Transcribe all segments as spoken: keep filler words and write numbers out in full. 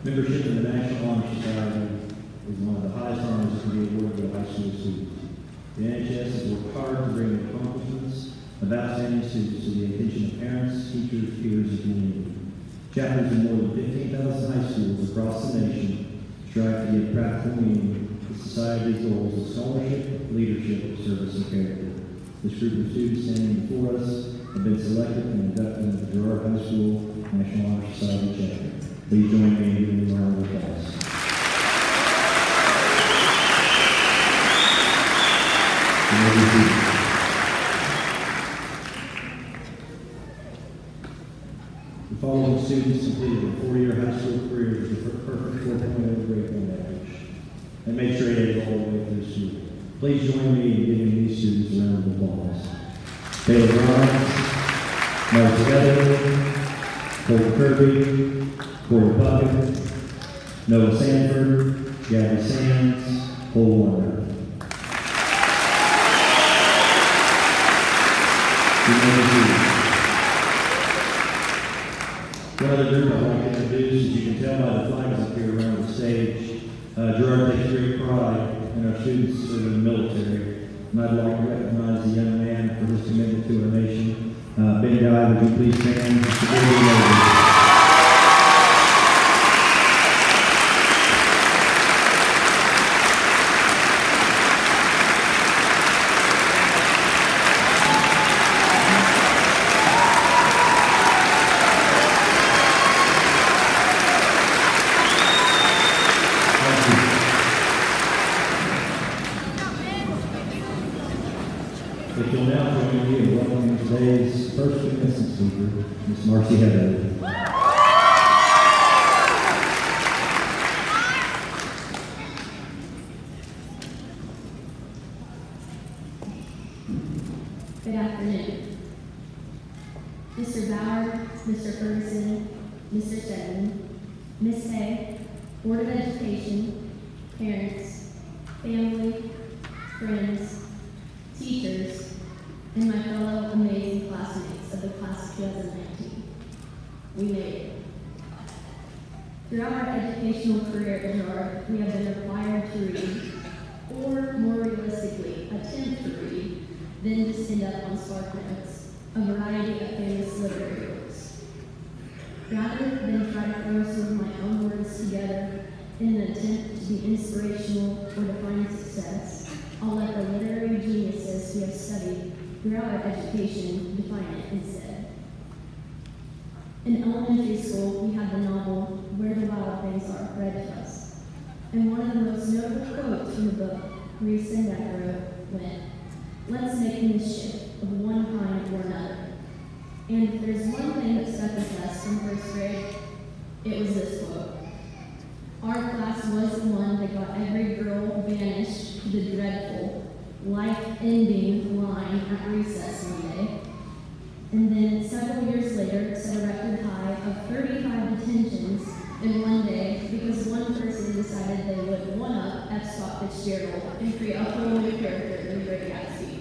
Membership in the National Honor Society is one of the highest honors that can be awarded to high school students. The N H S has worked hard to bring the accomplishments of outstanding students to the attention of parents, teachers, peers, and community. Chapters in more than fifteen thousand high schools across the nation strive to give practical meaning to society's goals of scholarship, leadership, service, and character. This group of students standing before us have been selected and inducted into the Girard High School National Honor Society chapter. Please join me in giving them a round of applause. The following students completed a four-year high school career with a perfect four point oh grade point average and made straight A's all the way through school. Please join me in giving these students a round of applause. Taylor Grimes, Mark Together, Cole Kirby, Corey Puckett, Noah Sanford, Gabby Sands, Cole Warner. One other group I'd like to introduce, as you can tell by the flags up here around the stage, uh, Girard takes great pride in our students serving in the military, and I'd like to recognize the young man for his commitment to our nation. Uh, Ben Guy, would you please stand? If you'll now join me in welcoming today's first witness speaker, Miss Marcy Heather. Good afternoon. Mister Bauer, Mister Ferguson, Mister Stedman, Miss Hay, Board of Education, parents, family, friends, teachers, and my fellow amazing classmates of the class of two thousand nineteen. We made it. Throughout our educational career at Girard, we have been required to read, or more realistically, attempt to read, then just end up on spark notes, a variety of famous literary works. Rather than try to throw some of my own words together in an attempt to be inspirational or define success, I'll let the literary geniuses we have studied throughout our education define it instead. In elementary school, we had the novel Where the Wild Things Are read to us. And one of the most notable quotes from the book Marie Sendak wrote went, "Let's make mischief of one kind or another." And if there's one thing that stuck with us from first grade, it was this quote. Our class was the one that got every girl banished to the dreadful, life-ending line at recess one day. And then several years later, set a record high of thirty-five detentions in one day because one person decided they would one-up F. Scott Fitzgerald and create a whole new character in the Great Gatsby.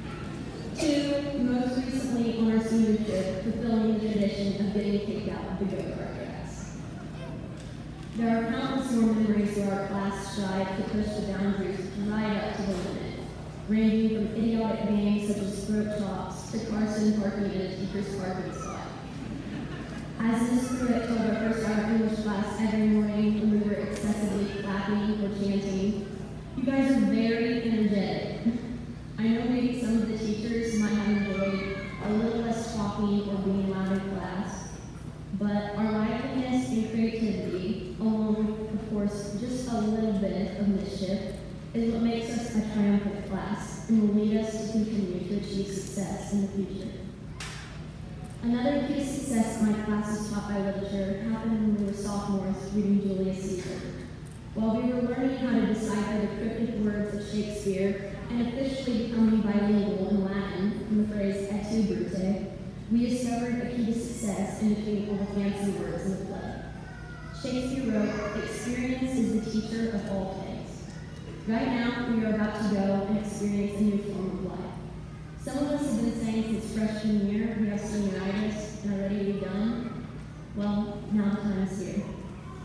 Two, most recently on our senior trip, fulfilling the tradition of getting kicked out of the go-kart tracks. There are countless more memories where our class strived to push the boundaries right up to the limit, ranging from idiotic games such as throat chops to Carson parking in a teacher's parking spot. As Miz Pruitt told our first hour English class every morning when we were excessively clapping or chanting, "You guys are very energetic." I know maybe some of the teachers might have enjoyed a little less talking or being loud in class, but our liveliness and creativity, along with, of course, just a little bit of mischief, is what makes us a triumphant class and will lead us to continue to achieve success in the future. Another key to success in my classes taught by literature happened when we were sophomores reading Julius Caesar. While we were learning how to decipher the cryptic words of Shakespeare and officially becoming bilingual in Latin from the phrase et tu, Brute, we discovered a key to success in between all the fancy words in the play. Shakespeare wrote, "Experience is the teacher of all things." Right now, we are about to go and experience a new form of life. Some of us have been saying since freshman year we have senioritis and are ready to be done. Well, now the time is here.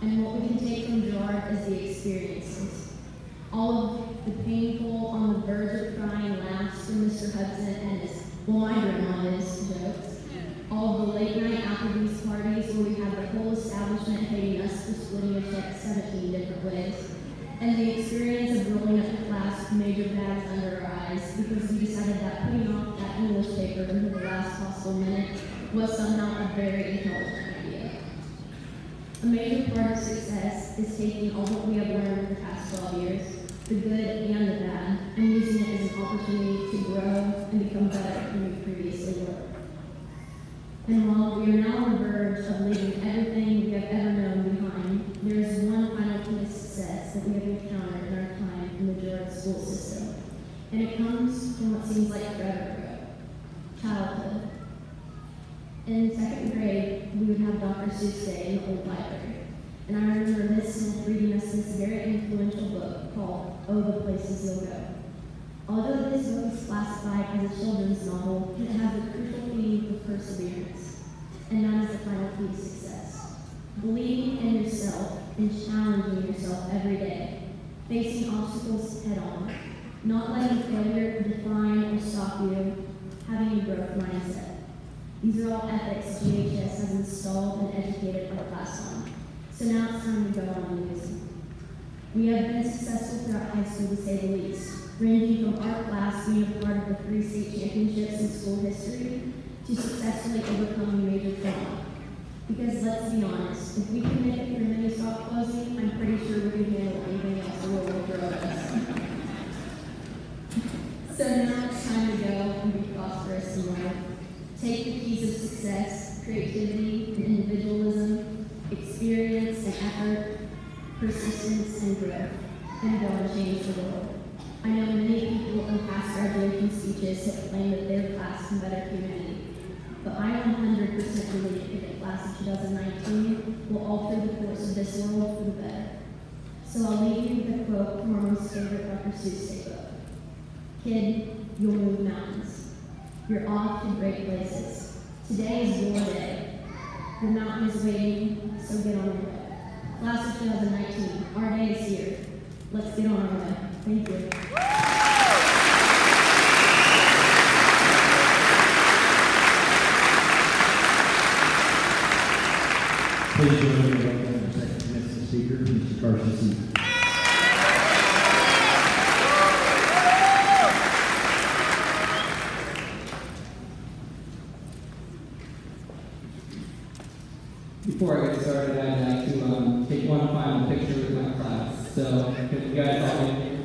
and what we can take from Girard is the experiences. All of the painful, on the verge of crying laughs from Mister Hudson and his, well, my grandma is, jokes. All of the late night Applebee's parties where we had the whole establishment hating us for splitting a check seventeen different ways. And the experience of rolling up the class with major bags under our eyes because we decided that putting off that English paper until the last possible minute was somehow a very intelligent idea. A major part of success is taking all that we have learned over the past twelve years, the good and the bad, and using it as an opportunity to grow and become better than we previously were. And while we are now on the verge of leaving everything we have ever known behind, there is one final key to success that we have encountered in our time in the Girard school system. And it comes from what seems like forever ago, childhood. In second grade, we would have Doctor Seuss Day in the old library. And I remember Miss Smith reading us this very influential book called Oh, the Places You'll Go. Although this book is classified as a children's novel, it has a crucial theme of perseverance, and that is the final key to success. Believing in yourself and challenging yourself every day, facing obstacles head-on, not letting failure define or stop you, having a growth mindset. These are all ethics G H S has installed and educated our class on, so now it's time to go on and use them. We have been successful throughout high school, to say the least, ranging from our class being a part of the three state championships in school history to successfully overcoming major trauma. Because let's be honest, if we can make it through mini stop closing, I'm pretty sure we can handle anything else the world will throw at us. So now it's time to go and be prosperous in life. Take the keys of success, creativity and individualism, experience and effort, persistence and growth, and go and change the world. I know many people in past graduation speeches have claimed that their class can better humanity, but I one hundred percent believe that the class of two thousand nineteen will alter the course of this world for the better. So I'll leave you with a quote from our most favorite Doctor Seuss Day book. Kid, you'll move mountains. You're off to great places. Today is your day. The mountain is waiting, so get on your way. Class of two thousand nineteen, our day is here. Let's get on our way. Thank you. Please join me in welcoming the second commencement speaker, Mister Carson Seaver. Before I get started, I'd like to um, take one final picture with my class. So, could you guys all get here?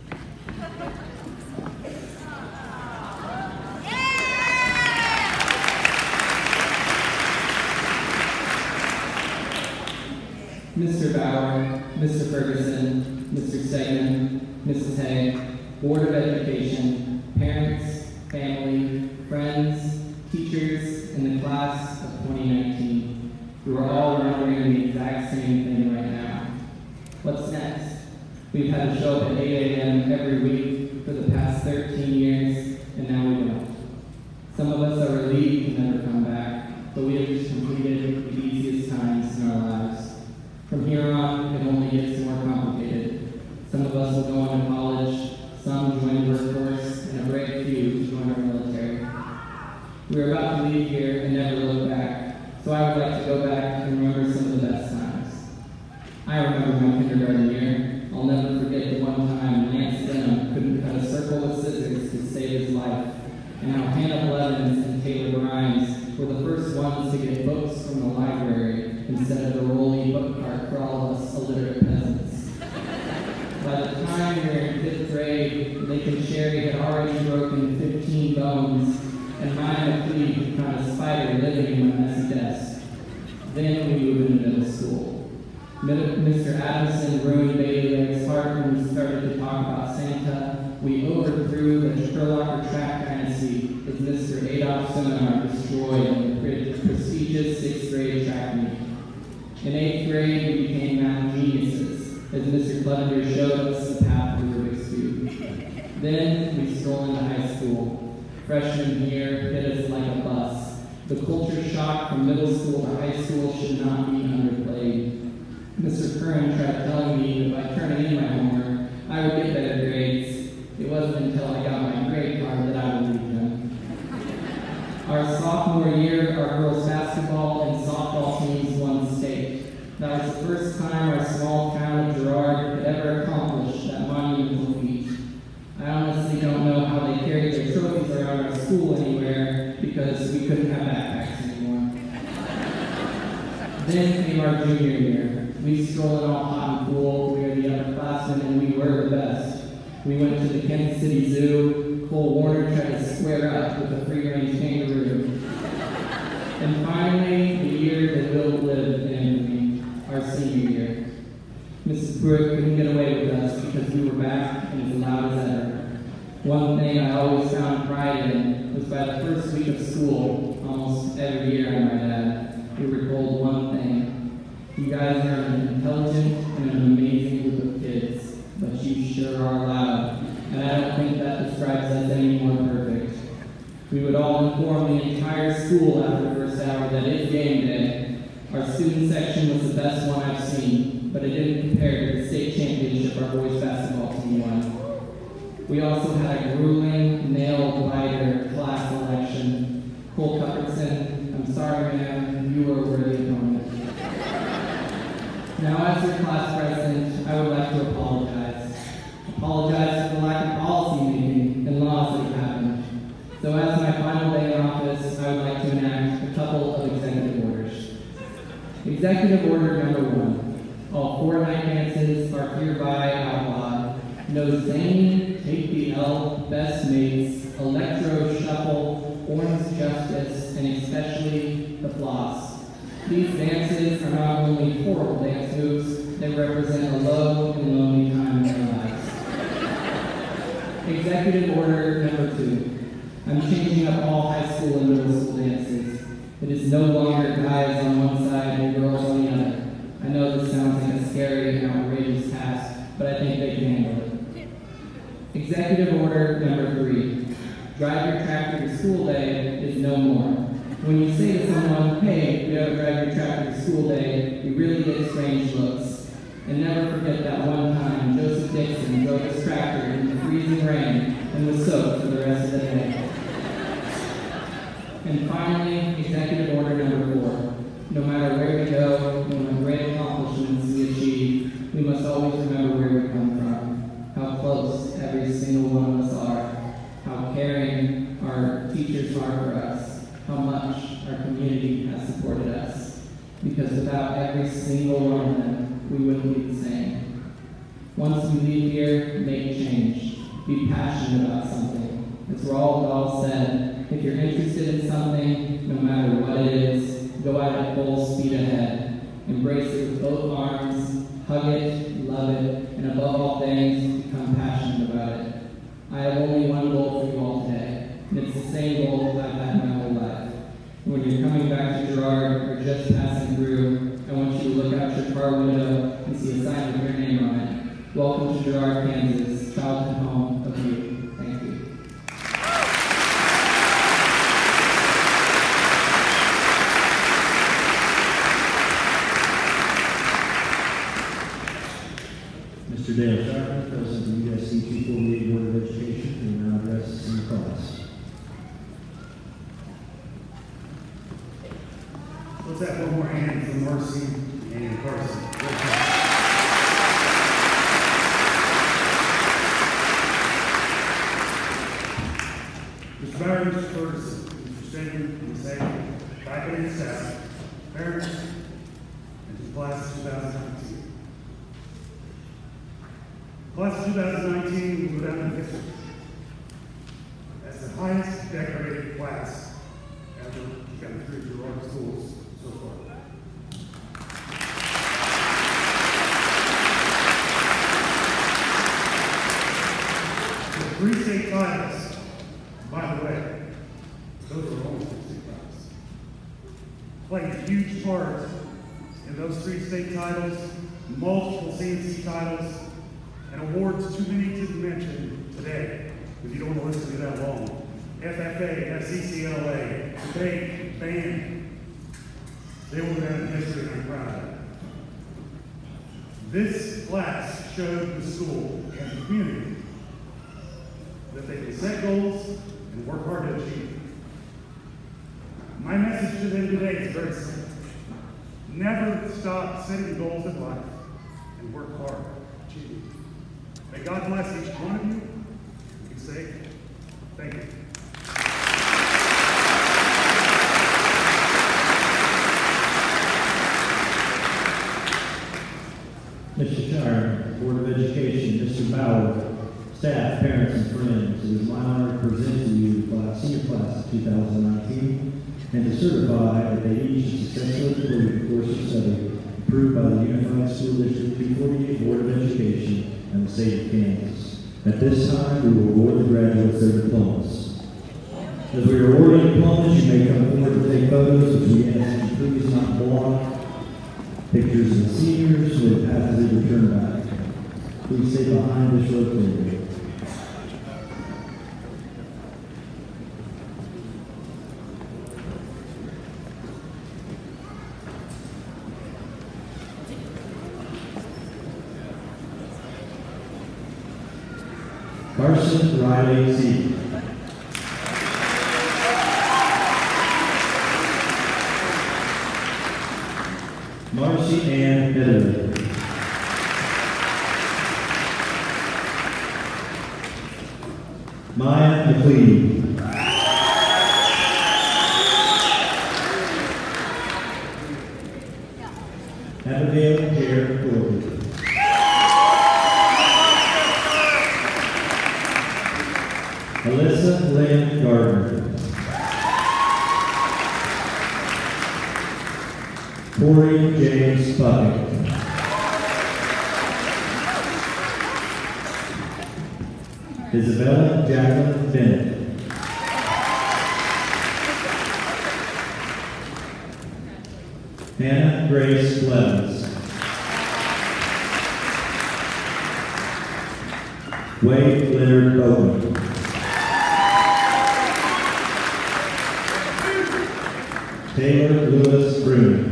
Mister Bauer, Mister Ferguson, Mister Stegman, Missus Hay, Board of Education, parents, family, friends, teachers, and the class of twenty nineteen. You are all wondering the exact same thing right now. What's next? We've had to show up at eight A M every week for the past thirteen years, and now we don't. Some of us are relieved to never come back, but we have just completed the easiest times in our lives. From here on, it only gets more complicated. Some of us will go on to college, some join the workforce, and a great few join our military. We are about to leave here and never look back. So I would like to go back and remember some of the best times. I remember my kindergarten year. I'll never forget the one time Lance Denham couldn't cut a circle with scissors to save his life, and how Hannah Blevins and Taylor Grimes were the first ones to get books from the library instead of the rolly book cart for all of us illiterate peasants. By the time we were in fifth grade, Lincoln Sherry had already broken fifteen bones, and Ryan McLeod found a spider living in my messy desk. Then we moved into middle school. Mister Adamson ruined Baby Leg's heart when we started to talk about Santa. We overthrew the Sherlock track dynasty as Mister Adolph Seminar destroyed the prestigious sixth grade track meet. In eighth grade, we became math geniuses as Mister Clevenger showed us the path to Rubik's Cube. Then we strolled into high school. Freshman year hit us like a bus. The culture shock from middle school to high school should not be underplayed. Then came our junior year. We strolled all hot and cool. We were the upperclassmen, and we were the best. We went to the Kansas City Zoo. Cole Warner tried to square up with a free-range kangaroo. And finally, the year that will live in infamy, our senior year. Missus Pruitt couldn't get away with us because we were back and as loud as ever. One thing I always found pride in was by the first week of school, almost every year I might add, we were told one thing. You guys are an intelligent and an amazing group of kids, but you sure are loud, and I don't think that describes us any more perfect. We would all inform the entire school after the first hour that it's game day. Our student section was the best one I've seen, but it didn't compare to the state championship our boys basketball team won. We also had a grueling, nail-biter class election. Cole Cuthbertson, I'm sorry, ma'am, you were a worthy opponent. Now, as your class president, I would like to apologize. Apologize for the lack of policy making and laws that have happened. So as my final day in office, I would like to enact a couple of executive orders. Executive order number one. All four night dances are hereby outlawed. No zany, take the L, best mates, electro shuffle, orange justice, and especially the floss. These dances are not only horrible dance moves, they represent a low and lonely time in their lives. Executive order number two. I'm changing up all high school and middle school dances. It is no longer guys on one side and girls on the other. I know this sounds like a scary and outrageous task, but I think they can handle it. Executive order number three. Drive your tractor to school day is no more. When you say to someone, hey, you gotta drive your tractor to school day, you really get strange looks. And never forget that one time Joseph Dixon drove his tractor in the freezing rain and was soaked for the rest of the day. And finally, executive order number four. No matter where we go, no matter great accomplishments we achieve, we must always remember where we come from, how close every single one of us are, how caring our teachers are for us, how much our community has supported us. Because without every single one of them, we wouldn't be the same. Once we leave here, make change. Be passionate about something. As Roald Dahl said, if you're interested in something, no matter what it is, go at it full speed ahead. Embrace it with both arms, hug it, love it, and above all things, become passionate about it. I have only one goal for you all today, and it's the same goal I've had my whole life. When you're coming back to Girard or just passing through, I want you to look out your car window and see a sign with your name on it. Welcome to Girard, Kansas, childhood home of you. Thank you. Mister Dale Sharpman, President of the U S C two forty-eight Board of Education, will now address us in the class. Let's have one more hand for Marcy and Carson. Mister Barry, Mister Ferguson, Mister Stegman, Miz Hagan, faculty and staff, parents, and to the class of two thousand nineteen. Class of two thousand nineteen will go down in history as the highest decorated class ever to come through Girard schools so far. The three state titles, by the way, those are only three state titles, played a huge part in those three state titles, multiple C N C titles, and awards too many to mention today, because you don't want to listen to that long. F F A, F C C L A, debate, band. They will have in history, and I'm proud of that. This class showed the school and the community that they can set goals and work hard to achieve them. My message to them today is very simple. Never stop setting goals in life and work hard to achieve them. May God bless each one of you. Be safe. Thank you. Board of Education, Mister Bauer, staff, parents, and friends, it is my honor to present to you the class, senior class of two thousand nineteen and to certify that they each have successfully completed the course of study approved by the Unified School District two forty-eight Board of Education and the state of Kansas. At this time, we will award the graduates their diplomas. As we are awarding diplomas, you may come forward to take photos, which we ask that you please not block pictures of the seniors so that path is returned back. Please stay behind this row clearly. Carson Riley C. Marcy Ann Heatherly. Maya McLean. Abigail Jared Corby. Alyssa Lynn Gardner. Corey James Puckett. Isabella Jacqueline Bennett. Hannah Grace Levens. Wade Leonard Bowman. Taylor Lewis Bruin.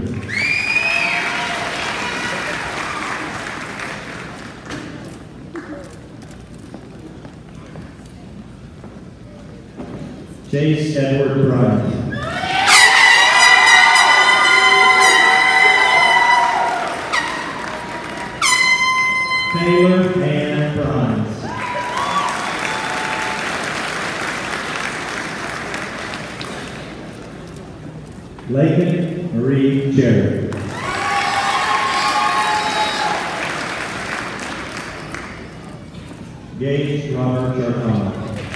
Chase Edward Bryant. Taylor Ann Bryant. Lakin Marie Cherry. Gage Robert Chartana.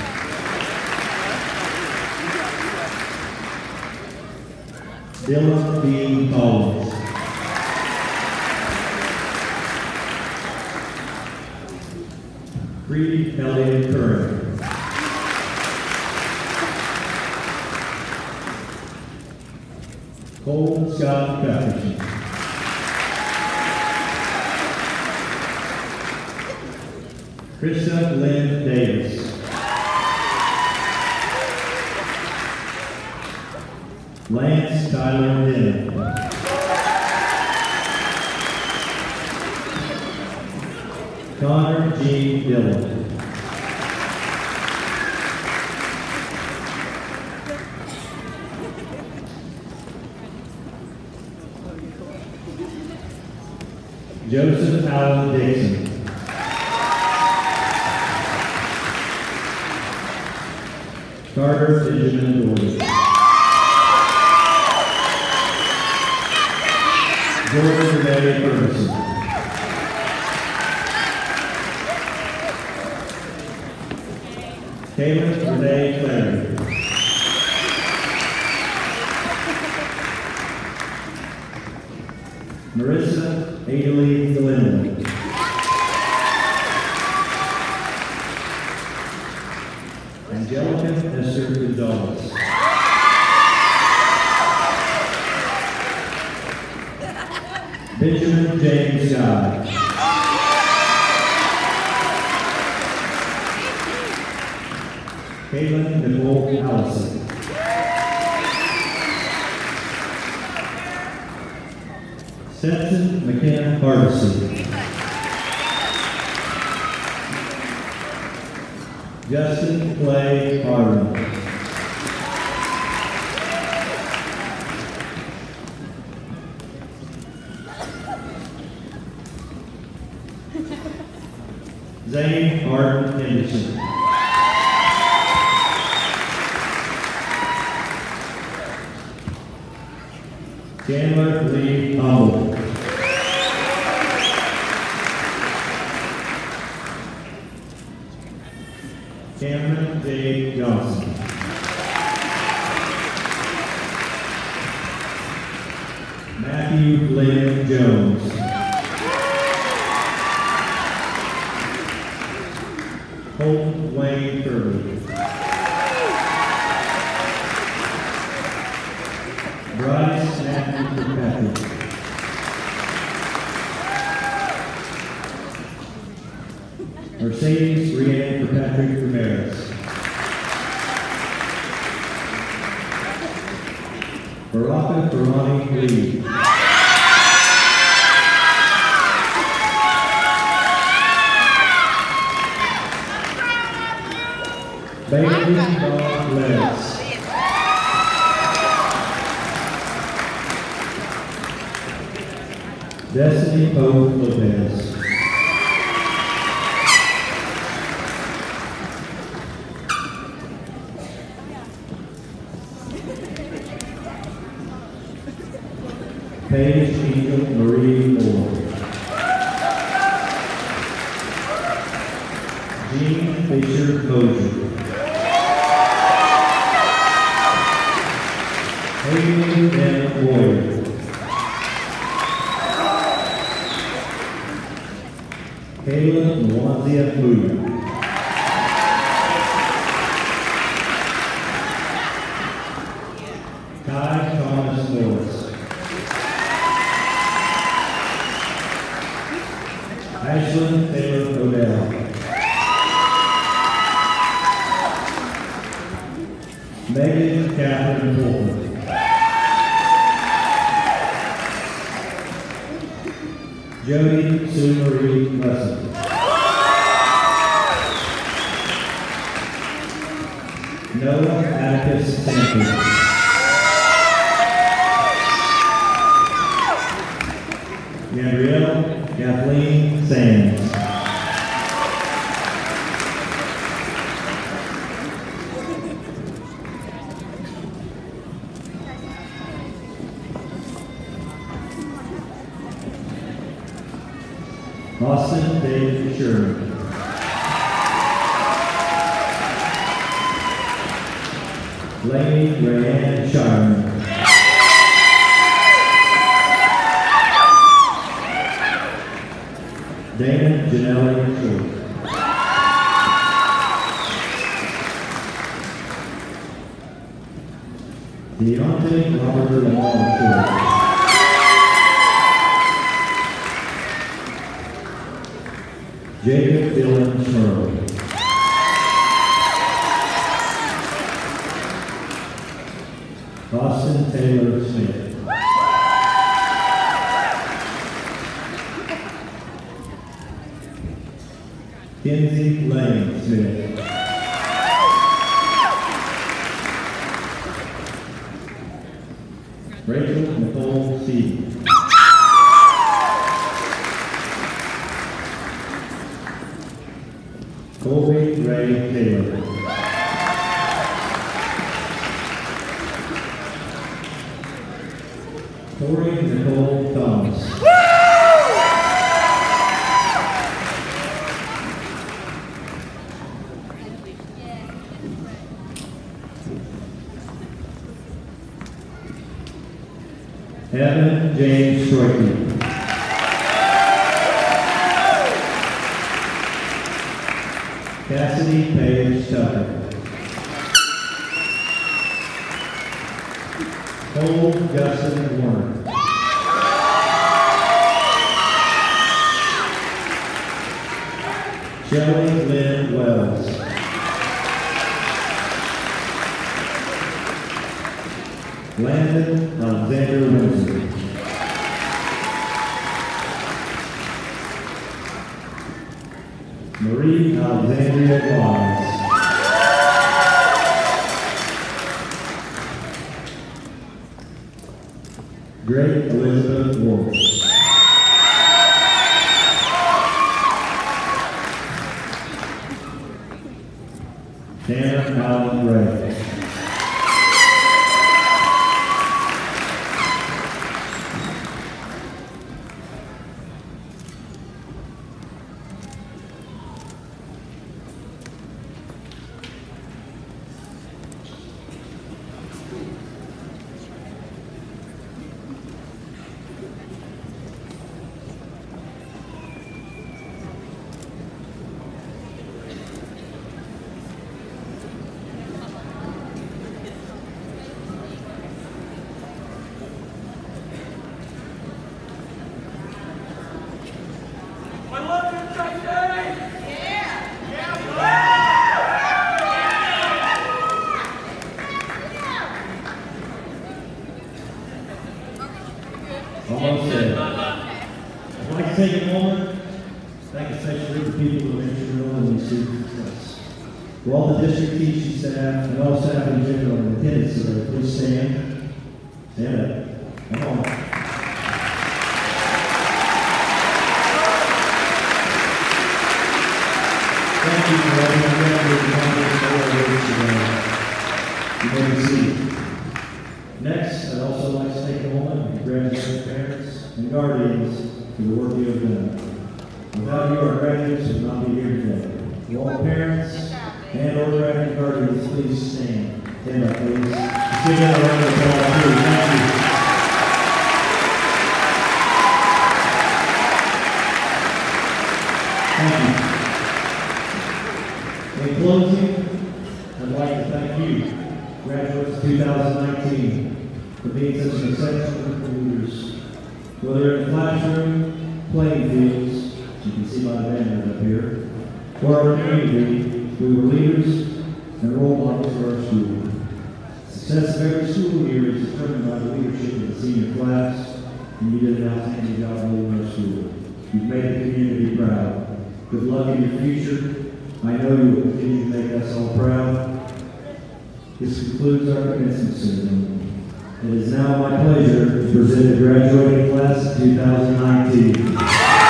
Dylan B. Collins. Reed Elliott Curran. Cole Scott Pepperson. Krista Lynn Davis. Lance Tyler Denham. Connor G. Dillon. Joseph Allen Dixon. Carter Benjamin Gordon. Jordan Renee Ferguson. Caitlin Renee Clary. Marissa Adelie Glenn. Angelica Esther Gonzalez. Benjamin James Guy. Caitlin Nicole Allison. Stetson McKenna Hardison. Justin Clay Harlan. Zane Harden Henderson. Chandler Lee Humble. J. Johnson. Matthew Lynn Jones. Colton Wayne Kirby. Bryce Matthew Kirkpatrick. Mercedes Brianne Kirkpatrick Ramirez. Baraka Karani Lee. Bailey Dawn Les. Destiny Pope Lopez. Paige Angel Marie Moore. Jean Fisher Mosier. Haley M. Boyd. Kayla Mwanzia Muya. Kai Thomas Morris. Ashlyn Taylor Odell. Megan Catherine Fulton. Jody Sue Marie Russell. Noah Atticus Sanford. Gabrielle Kathleen Sands. Austin David Sherman. Lady Rayanne Sharman. Dana Janelle Short. Deontay Robert Lamar Short. Jacob Dylan Smurl. Austin Taylor Smith. Kenzie Lane Smith. Rachel Nicole Stevens. Colby Ray Taylor. Tori Nicole Thomas. Evan James Stroike. Cassidy Paige Tucker. Cole Justin Warner. Shelley Lynn Wells. Landon Alexander Windsor. Marie Alexandria Wise. Drake Elizabeth Ward. Tanner Allen Ray. Almost there. I'd like to take a moment to thank a special group of people who are instrumental in these students' success. For all the district teaching staff and all staff in general in attendance today, please stand. Stand up. Come on. Thank you for all your graduates and today. You may be seated. Next, I'd also like to take a moment and congratulate parents and guardians for the work you have done. Without you, our graduates would not be here today. To all parents and or graduate guardians, please stand. Stand up, please. Let's give that a round of applause, too. Thank you. Thank you. In closing, I'd like to thank you, graduates of two thousand nineteen, for being such an exceptional group of leaders. Whether in the classroom, playing fields, you can see by the banners up here, or our community, we were leaders and role models for our school. Success of every school year is determined by the leadership of the senior class, and you did an outstanding job leading our school. You've made the community proud. Good luck in your future. I know you will continue to make us all proud. This concludes our commencement ceremony. It is now my pleasure to present the graduating class of two thousand nineteen.